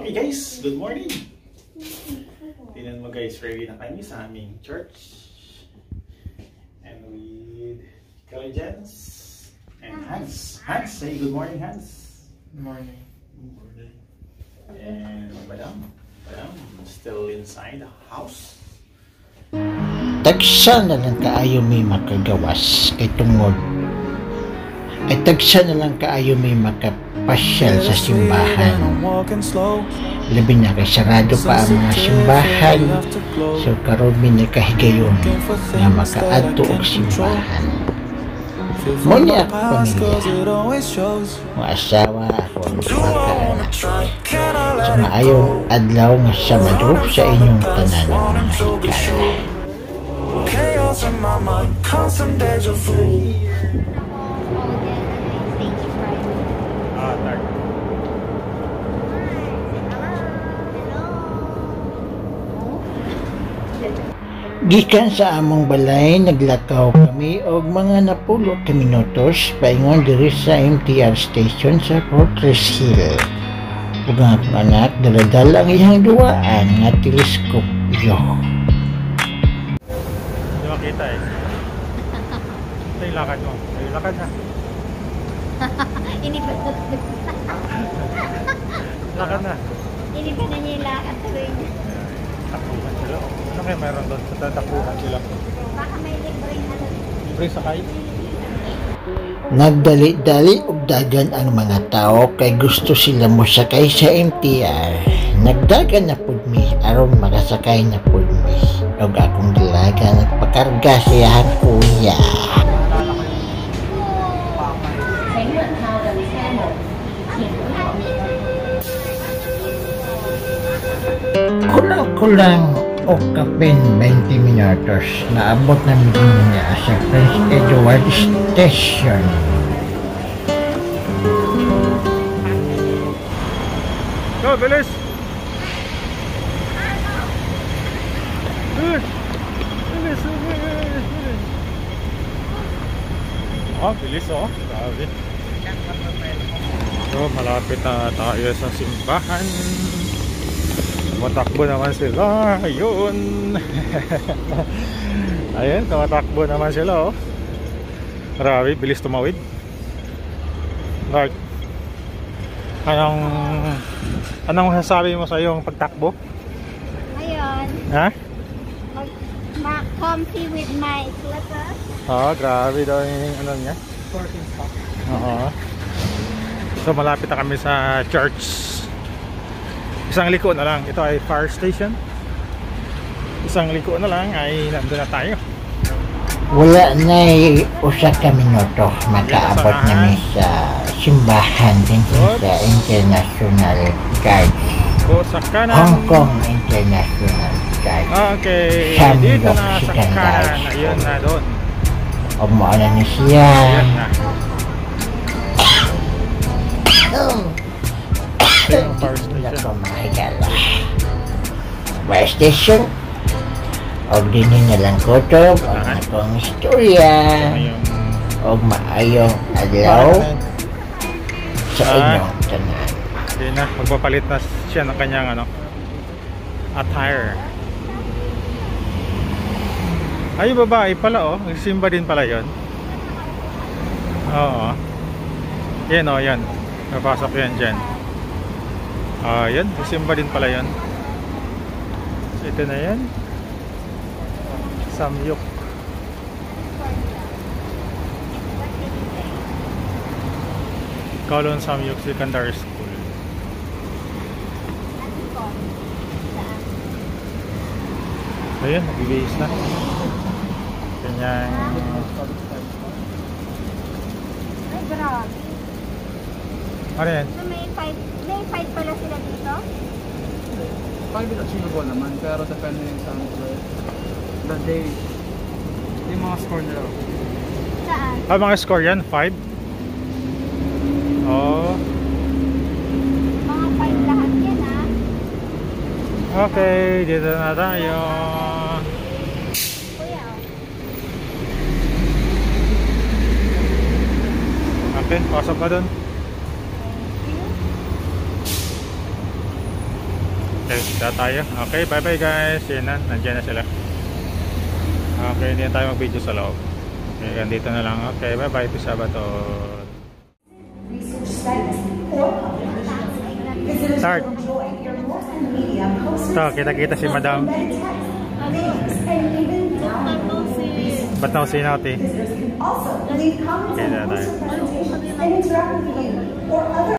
Okay guys, good morning. Tingnan mo guys, ready na kami sa aming church. And with Kalajans and Hans. Hans, say good morning Hans. Good morning. Good morning. And Madam still inside the house. Tagsa na lang kaayo may makagawas kay tungod. Ay tagsa na lang kaayo may makapasyal sa simbahan. Labi na kay sarado pa ang mga simbahan. So karon mi nakahigayon nga makaadto og simbahan. Mo ni ako pamilya. Mo asawa ako ang mga anak. So maayong adlaw nga Sabado sa inyong tanan mga higala. Chaos in my mind, constant deja vu. Gikan sa among balay, naglakaw kami og mga napulo ka minutos paingon diri sa MTR station sa Fortress Hill. Ug ang akong anak daladala ang iyang duwaan nga teleskopyo. Hindi makita eh. Ito yung lakad mo. Ito yung lakad na. Ini ba? Lakad na. Ini ba na niya yung lakad tuloy niya? Takbuhan sila. Ano kaya mayroon doon? Tatakbuhan sila. Baka may libreng ano. Libreng sakay? Nagdali-dali og dagan ang mga tao kay gusto sila mo sakay sa MTR. Nagdagan na pud mi aron makasakay na pud mi. Og akong dalaga nagpakarga siya kuya. Kulang-kulang o kapin 20 minutos naabot namin niya sa Prince Edward Station. Go, bilis! Bilis! Bilis! Oh, bilis oh. Grabe. So, malapit na tayo sa simbahan. Tumatakbo naman sila. Ayun. Ayun, tumatakbo naman sila oh. Grabe, bilis tumawid. Like, anong masasabi mo sa iyong pagtakbo? Ayun. Ha? Comfy with my slippers. Oo, grabe daw yung ano niya. Oo. So malapit na kami sa church. Isang liko na lang. Ito ay fire station. Isang liko na lang ay nandun na tayo. Wala na usa ka minuto makaabot namin sa simbahan din sa International Guard. O sa kanan. Hong Kong International Guard. Okay. Siyam Dito dok na sa sikan kanan. guys. Ayun na doon. Umuala na siya. Ayun na. Ito yung fire Wala station. ko mga higala. Fire station. Og din na lang kutob ang akong istorya. Ayun. Og maayong adlaw sa inyong tanan. Hindi na. Magpapalit na siya ng kanyang ano, attire. Ay, babae pala oh. Nagsimba din pala yun. Oo. Yan oh, yan. Napasok yan dyan. Yan. Nagsimba din pala yun. So, ito na yan. Samyuk. Kowloon Samyuk Secondary School. Ayun, nag-base na. Ganyan. Ay, grabe. Ano yan? So, may fight pala sila dito? Five is achievable naman, pero depende yung sa the day. Yung mga score nila. Saan? Mga score yan? 5? Oh. Mga fight lahat yan ha? Okay, dito na tayo. Kuya oh. Okay, pasok ka dun. Okay, dito tayo. Okay, bye bye guys. Yan na, nandiyan na sila. Okay, hindi na tayo mag-video sa loob. Okay, dito na lang. Okay, bye bye. Peace out. Start. Ito, kita-kita si Madam. Ba't na usinati? Okay, na tayo.